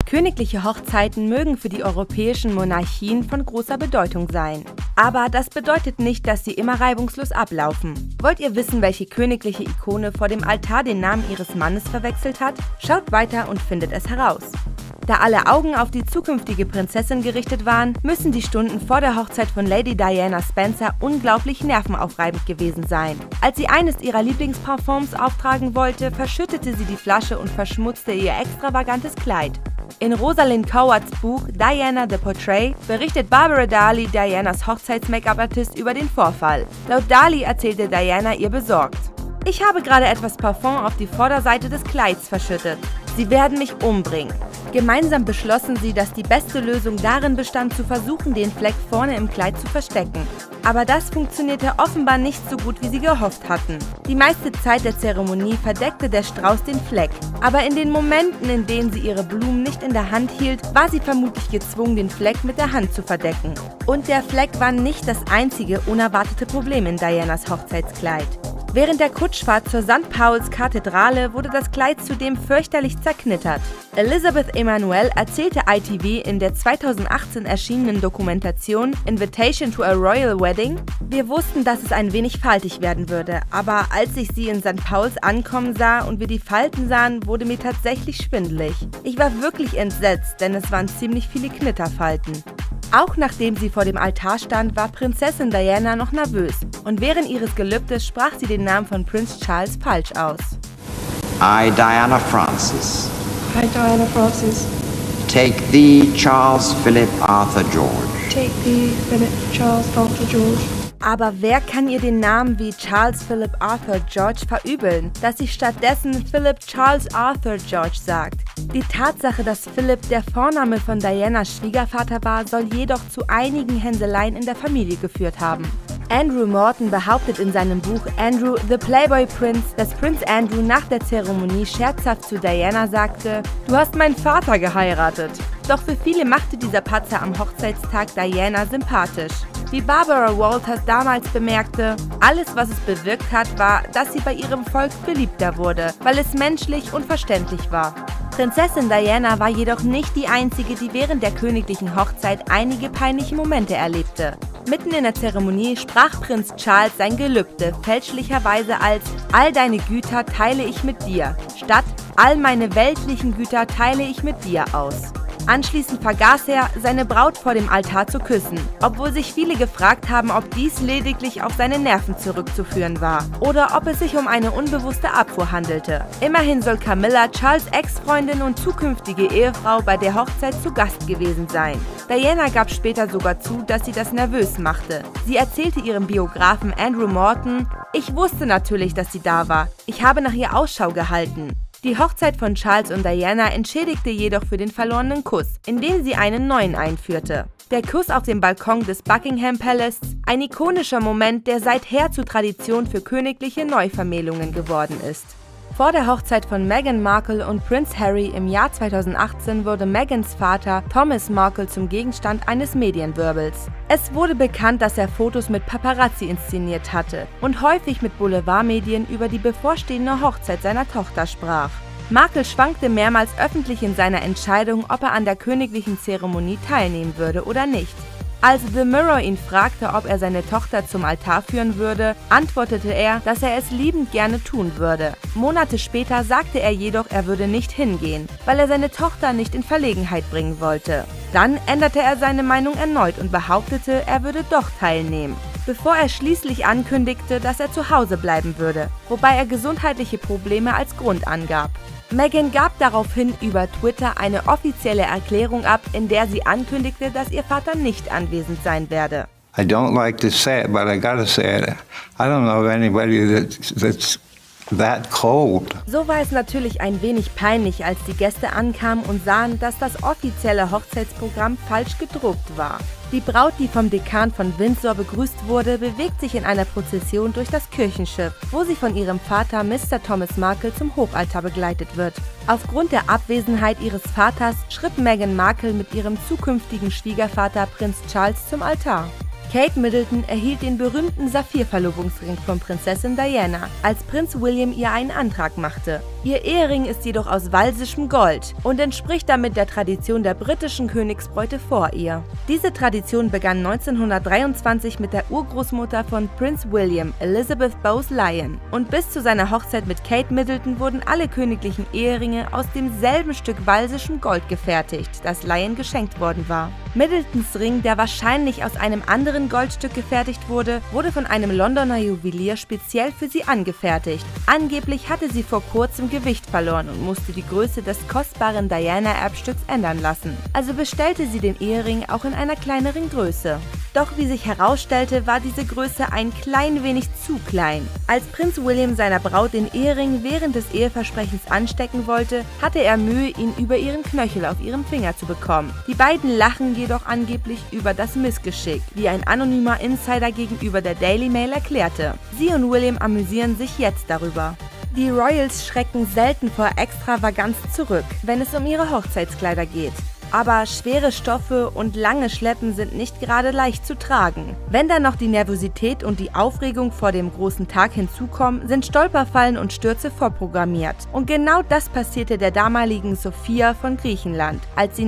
Königliche Hochzeiten mögen für die europäischen Monarchien von großer Bedeutung sein. Aber das bedeutet nicht, dass sie immer reibungslos ablaufen. Wollt ihr wissen, welche königliche Ikone vor dem Altar den Namen ihres Mannes verwechselt hat? Schaut weiter und findet es heraus. Da alle Augen auf die zukünftige Prinzessin gerichtet waren, müssen die Stunden vor der Hochzeit von Lady Diana Spencer unglaublich nervenaufreibend gewesen sein. Als sie eines ihrer Lieblingsparfums auftragen wollte, verschüttete sie die Flasche und verschmutzte ihr extravagantes Kleid. In Rosalind Cowards Buch Diana the Portrait berichtet Barbara Darley, Dianas Hochzeits-Make-up-Artist, über den Vorfall. Laut Darley erzählte Diana ihr besorgt: „Ich habe gerade etwas Parfum auf die Vorderseite des Kleids verschüttet. Sie werden mich umbringen." Gemeinsam beschlossen sie, dass die beste Lösung darin bestand, zu versuchen, den Fleck vorne im Kleid zu verstecken. Aber das funktionierte offenbar nicht so gut, wie sie gehofft hatten. Die meiste Zeit der Zeremonie verdeckte der Strauß den Fleck. Aber in den Momenten, in denen sie ihre Blumen nicht in der Hand hielt, war sie vermutlich gezwungen, den Fleck mit der Hand zu verdecken. Und der Fleck war nicht das einzige unerwartete Problem in Dianas Hochzeitskleid. Während der Kutschfahrt zur St. Pauls Kathedrale wurde das Kleid zudem fürchterlich zerknittert. Elizabeth Emanuel erzählte ITV in der 2018 erschienenen Dokumentation Invitation to a Royal Wedding: „Wir wussten, dass es ein wenig faltig werden würde, aber als ich sie in St. Pauls ankommen sah und wir die Falten sahen, wurde mir tatsächlich schwindelig. Ich war wirklich entsetzt, denn es waren ziemlich viele Knitterfalten." Auch nachdem sie vor dem Altar stand, war Prinzessin Diana noch nervös und während ihres Gelübdes sprach sie den Namen von Prinz Charles falsch aus. I, Diana Francis, I, Diana Francis, take thee, Charles Philip Arthur George, take thee, Philip Charles Arthur George. Aber wer kann ihr den Namen wie Charles Philip Arthur George verübeln, dass sie stattdessen Philip Charles Arthur George sagt? Die Tatsache, dass Philip der Vorname von Dianas Schwiegervater war, soll jedoch zu einigen Hänseleien in der Familie geführt haben. Andrew Morton behauptet in seinem Buch Andrew, the Playboy Prince, dass Prinz Andrew nach der Zeremonie scherzhaft zu Diana sagte: „Du hast meinen Vater geheiratet." Doch für viele machte dieser Patzer am Hochzeitstag Diana sympathisch. Wie Barbara Walters damals bemerkte: „Alles, was es bewirkt hat, war, dass sie bei ihrem Volk beliebter wurde, weil es menschlich und verständlich war." Prinzessin Diana war jedoch nicht die einzige, die während der königlichen Hochzeit einige peinliche Momente erlebte. Mitten in der Zeremonie sprach Prinz Charles sein Gelübde fälschlicherweise als „All deine Güter teile ich mit dir" statt „All meine weltlichen Güter teile ich mit dir" aus. Anschließend vergaß er, seine Braut vor dem Altar zu küssen, obwohl sich viele gefragt haben, ob dies lediglich auf seine Nerven zurückzuführen war oder ob es sich um eine unbewusste Abfuhr handelte. Immerhin soll Camilla, Charles' Ex-Freundin und zukünftige Ehefrau, bei der Hochzeit zu Gast gewesen sein. Diana gab später sogar zu, dass sie das nervös machte. Sie erzählte ihrem Biografen Andrew Morton: „Ich wusste natürlich, dass sie da war. Ich habe nach ihr Ausschau gehalten." Die Hochzeit von Charles und Diana entschädigte jedoch für den verlorenen Kuss, indem sie einen neuen einführte. Der Kuss auf dem Balkon des Buckingham Palace, ein ikonischer Moment, der seither zur Tradition für königliche Neuvermählungen geworden ist. Vor der Hochzeit von Meghan Markle und Prinz Harry im Jahr 2018 wurde Meghans Vater Thomas Markle zum Gegenstand eines Medienwirbels. Es wurde bekannt, dass er Fotos mit Paparazzi inszeniert hatte und häufig mit Boulevardmedien über die bevorstehende Hochzeit seiner Tochter sprach. Markle schwankte mehrmals öffentlich in seiner Entscheidung, ob er an der königlichen Zeremonie teilnehmen würde oder nicht. Als The Mirror ihn fragte, ob er seine Tochter zum Altar führen würde, antwortete er, dass er es liebend gerne tun würde. Monate später sagte er jedoch, er würde nicht hingehen, weil er seine Tochter nicht in Verlegenheit bringen wollte. Dann änderte er seine Meinung erneut und behauptete, er würde doch teilnehmen, bevor er schließlich ankündigte, dass er zu Hause bleiben würde, wobei er gesundheitliche Probleme als Grund angab. Meghan gab daraufhin über Twitter eine offizielle Erklärung ab, in der sie ankündigte, dass ihr Vater nicht anwesend sein werde. I don't like to say it, but I gotta say it. I don't know of anybody that's that cold. So war es natürlich ein wenig peinlich, als die Gäste ankamen und sahen, dass das offizielle Hochzeitsprogramm falsch gedruckt war. Die Braut, die vom Dekan von Windsor begrüßt wurde, bewegt sich in einer Prozession durch das Kirchenschiff, wo sie von ihrem Vater Mr. Thomas Markle zum Hochaltar begleitet wird. Aufgrund der Abwesenheit ihres Vaters schritt Meghan Markle mit ihrem zukünftigen Schwiegervater Prinz Charles zum Altar. Kate Middleton erhielt den berühmten Saphir-Verlobungsring von Prinzessin Diana, als Prinz William ihr einen Antrag machte. Ihr Ehering ist jedoch aus walsischem Gold und entspricht damit der Tradition der britischen Königsbräute vor ihr. Diese Tradition begann 1923 mit der Urgroßmutter von Prinz William, Elizabeth Bowes-Lyon, und bis zu seiner Hochzeit mit Kate Middleton wurden alle königlichen Eheringe aus demselben Stück walsischem Gold gefertigt, das Lyon geschenkt worden war. Middletons Ring, der wahrscheinlich aus einem anderen Goldstück gefertigt wurde, wurde von einem Londoner Juwelier speziell für sie angefertigt. Angeblich hatte sie vor kurzem Gewicht verloren und musste die Größe des kostbaren Diana-Erbstücks ändern lassen. Also bestellte sie den Ehering auch in einer kleineren Größe. Doch wie sich herausstellte, war diese Größe ein klein wenig zu klein. Als Prinz William seiner Braut den Ehering während des Eheversprechens anstecken wollte, hatte er Mühe, ihn über ihren Knöchel auf ihren Finger zu bekommen. Die beiden lachen jedoch angeblich über das Missgeschick, wie ein anonymer Insider gegenüber der Daily Mail erklärte. Sie und William amüsieren sich jetzt darüber. Die Royals schrecken selten vor Extravaganz zurück, wenn es um ihre Hochzeitskleider geht. Aber schwere Stoffe und lange Schleppen sind nicht gerade leicht zu tragen. Wenn dann noch die Nervosität und die Aufregung vor dem großen Tag hinzukommen, sind Stolperfallen und Stürze vorprogrammiert. Und genau das passierte der damaligen Sophia von Griechenland, als sie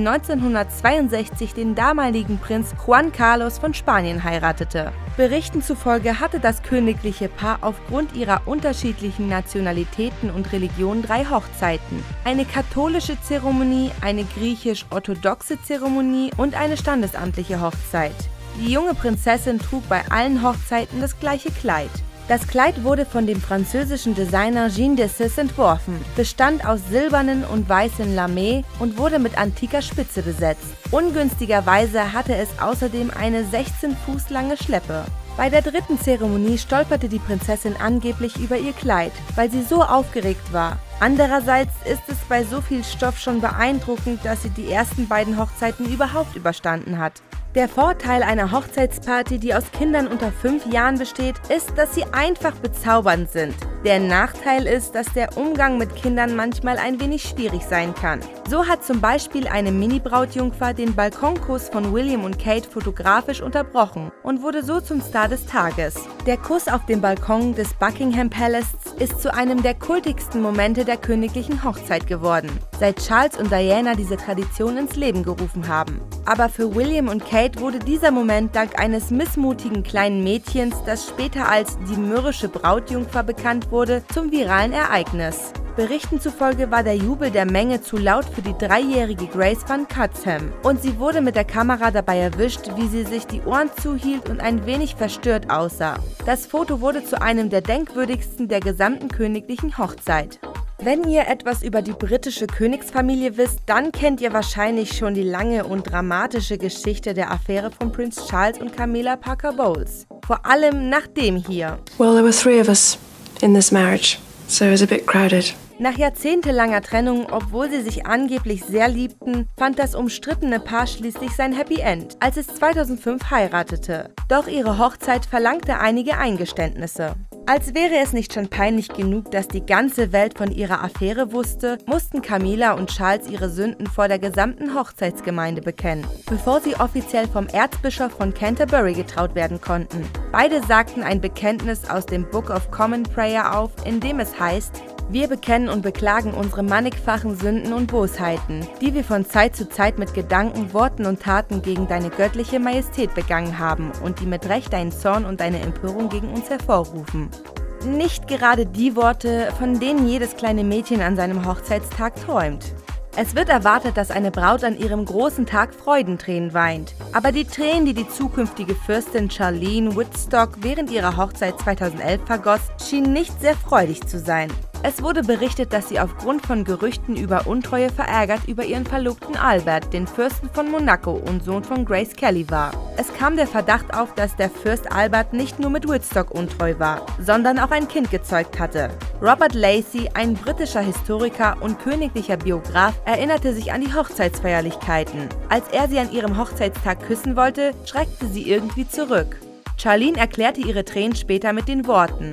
1962 den damaligen Prinz Juan Carlos von Spanien heiratete. Berichten zufolge hatte das königliche Paar aufgrund ihrer unterschiedlichen Nationalitäten und Religionen 3 Hochzeiten: eine katholische Zeremonie, eine griechisch-orthodoxe Zeremonie und eine standesamtliche Hochzeit. Die junge Prinzessin trug bei allen Hochzeiten das gleiche Kleid. Das Kleid wurde von dem französischen Designer Jean Dessus entworfen, bestand aus silbernen und weißen Lamé und wurde mit antiker Spitze besetzt. Ungünstigerweise hatte es außerdem eine 16 Fuß lange Schleppe. Bei der 3. Zeremonie stolperte die Prinzessin angeblich über ihr Kleid, weil sie so aufgeregt war. Andererseits ist es bei so viel Stoff schon beeindruckend, dass sie die ersten beiden Hochzeiten überhaupt überstanden hat. Der Vorteil einer Hochzeitsparty, die aus Kindern unter 5 Jahren besteht, ist, dass sie einfach bezaubernd sind. Der Nachteil ist, dass der Umgang mit Kindern manchmal ein wenig schwierig sein kann. So hat zum Beispiel eine Mini-Brautjungfer den Balkonkuss von William und Kate fotografisch unterbrochen und wurde so zum Star des Tages. Der Kuss auf dem Balkon des Buckingham Palace ist zu einem der kultigsten Momente der königlichen Hochzeit geworden, seit Charles und Diana diese Tradition ins Leben gerufen haben. Aber für William und Kate wurde dieser Moment dank eines missmutigen kleinen Mädchens, das später als die mürrische Brautjungfer bekannt wurde, zum viralen Ereignis. Berichten zufolge war der Jubel der Menge zu laut für die 3-jährige Grace van Cutshem und sie wurde mit der Kamera dabei erwischt, wie sie sich die Ohren zuhielt und ein wenig verstört aussah. Das Foto wurde zu einem der denkwürdigsten der gesamten königlichen Hochzeit. Wenn ihr etwas über die britische Königsfamilie wisst, dann kennt ihr wahrscheinlich schon die lange und dramatische Geschichte der Affäre von Prinz Charles und Camilla Parker Bowles. Vor allem nach dem hier. Well, there were 3 of us in this marriage, so it was a bit crowded. Nach jahrzehntelanger Trennung, obwohl sie sich angeblich sehr liebten, fand das umstrittene Paar schließlich sein Happy End, als es 2005 heiratete. Doch ihre Hochzeit verlangte einige Eingeständnisse. Als wäre es nicht schon peinlich genug, dass die ganze Welt von ihrer Affäre wusste, mussten Camilla und Charles ihre Sünden vor der gesamten Hochzeitsgemeinde bekennen, bevor sie offiziell vom Erzbischof von Canterbury getraut werden konnten. Beide sagten ein Bekenntnis aus dem Book of Common Prayer auf, in dem es heißt: Wir bekennen und beklagen unsere mannigfachen Sünden und Bosheiten, die wir von Zeit zu Zeit mit Gedanken, Worten und Taten gegen deine göttliche Majestät begangen haben und die mit Recht deinen Zorn und deine Empörung gegen uns hervorrufen. Nicht gerade die Worte, von denen jedes kleine Mädchen an seinem Hochzeitstag träumt. Es wird erwartet, dass eine Braut an ihrem großen Tag Freudentränen weint. Aber die Tränen, die die zukünftige Fürstin Charlene Woodstock während ihrer Hochzeit 2011 vergoss, schienen nicht sehr freudig zu sein. Es wurde berichtet, dass sie aufgrund von Gerüchten über Untreue verärgert über ihren Verlobten Albert, den Fürsten von Monaco und Sohn von Grace Kelly war. Es kam der Verdacht auf, dass der Fürst Albert nicht nur mit Woodstock untreu war, sondern auch ein Kind gezeugt hatte. Robert Lacey, ein britischer Historiker und königlicher Biograf, erinnerte sich an die Hochzeitsfeierlichkeiten. Als er sie an ihrem Hochzeitstag küssen wollte, schreckte sie irgendwie zurück. Charlene erklärte ihre Tränen später mit den Worten: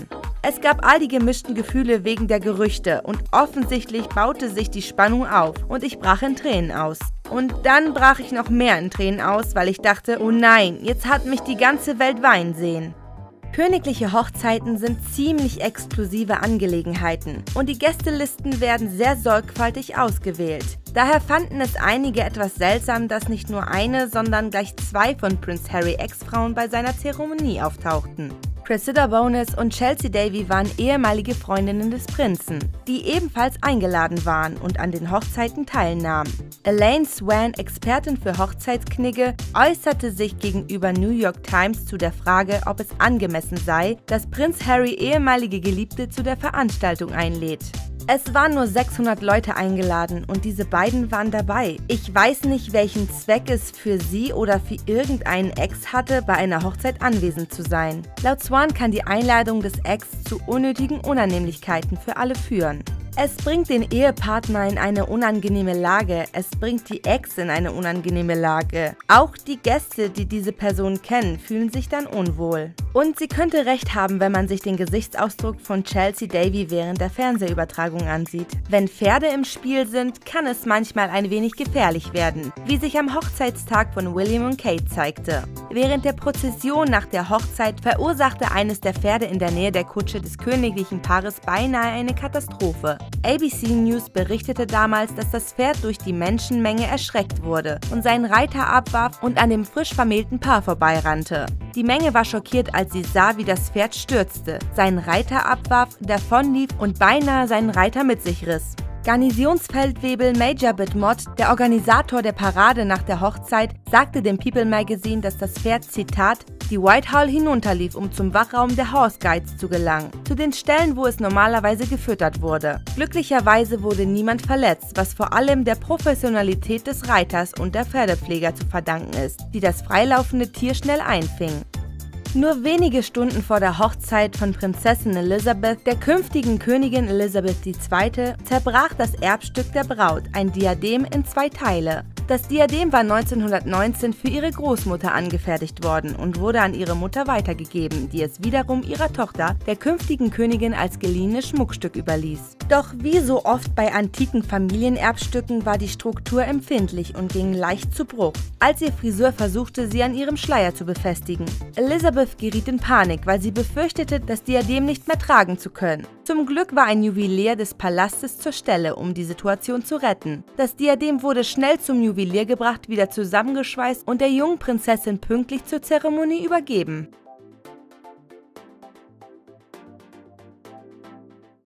Es gab all die gemischten Gefühle wegen der Gerüchte und offensichtlich baute sich die Spannung auf und ich brach in Tränen aus. Und dann brach ich noch mehr in Tränen aus, weil ich dachte, oh nein, jetzt hat mich die ganze Welt weinen sehen. Königliche Hochzeiten sind ziemlich exklusive Angelegenheiten und die Gästelisten werden sehr sorgfältig ausgewählt. Daher fanden es einige etwas seltsam, dass nicht nur eine, sondern gleich 2 von Prince Harry Ex-Frauen bei seiner Zeremonie auftauchten. Cressida Bonas und Chelsea Davy waren ehemalige Freundinnen des Prinzen, die ebenfalls eingeladen waren und an den Hochzeiten teilnahmen. Elaine Swan, Expertin für Hochzeitsknigge, äußerte sich gegenüber New York Times zu der Frage, ob es angemessen sei, dass Prinz Harry ehemalige Geliebte zu der Veranstaltung einlädt. Es waren nur 600 Leute eingeladen und diese beiden waren dabei. Ich weiß nicht, welchen Zweck es für sie oder für irgendeinen Ex hatte, bei einer Hochzeit anwesend zu sein. Laut Swan kann die Einladung des Ex zu unnötigen Unannehmlichkeiten für alle führen. Es bringt den Ehepartner in eine unangenehme Lage, es bringt die Ex in eine unangenehme Lage. Auch die Gäste, die diese Person kennen, fühlen sich dann unwohl. Und sie könnte recht haben, wenn man sich den Gesichtsausdruck von Chelsea Davy während der Fernsehübertragung ansieht. Wenn Pferde im Spiel sind, kann es manchmal ein wenig gefährlich werden, wie sich am Hochzeitstag von William und Kate zeigte. Während der Prozession nach der Hochzeit verursachte eines der Pferde in der Nähe der Kutsche des königlichen Paares beinahe eine Katastrophe. ABC News berichtete damals, dass das Pferd durch die Menschenmenge erschreckt wurde und seinen Reiter abwarf und an dem frisch vermählten Paar vorbeirannte. Die Menge war schockiert, als sie sah, wie das Pferd stürzte, seinen Reiter abwarf, davonlief und beinahe seinen Reiter mit sich riss. Garnisonsfeldwebel Major Bidmott, der Organisator der Parade nach der Hochzeit, sagte dem People Magazine, dass das Pferd, Zitat, die Whitehall hinunterlief, um zum Wachraum der Horse Guides zu gelangen, zu den Stellen, wo es normalerweise gefüttert wurde. Glücklicherweise wurde niemand verletzt, was vor allem der Professionalität des Reiters und der Pferdepfleger zu verdanken ist, die das freilaufende Tier schnell einfingen. Nur wenige Stunden vor der Hochzeit von Prinzessin Elizabeth, der künftigen Königin Elizabeth II., zerbrach das Erbstück der Braut, ein Diadem, in 2 Teile. Das Diadem war 1919 für ihre Großmutter angefertigt worden und wurde an ihre Mutter weitergegeben, die es wiederum ihrer Tochter, der künftigen Königin, als geliehenes Schmuckstück überließ. Doch wie so oft bei antiken Familienerbstücken war die Struktur empfindlich und ging leicht zu Bruch, als ihr Friseur versuchte, sie an ihrem Schleier zu befestigen. Elizabeth geriet in Panik, weil sie befürchtete, das Diadem nicht mehr tragen zu können. Zum Glück war ein Juwelier des Palastes zur Stelle, um die Situation zu retten. Das Diadem wurde schnell zum Juwelier gebracht, wieder zusammengeschweißt und der jungen Prinzessin pünktlich zur Zeremonie übergeben.